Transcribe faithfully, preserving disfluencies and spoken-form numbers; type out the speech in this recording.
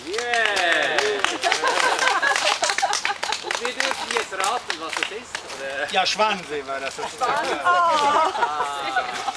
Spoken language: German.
Yeah! Und wir dürfen jetzt raten, was es ist? Oder? Ja, Schwanzi war das. Ah.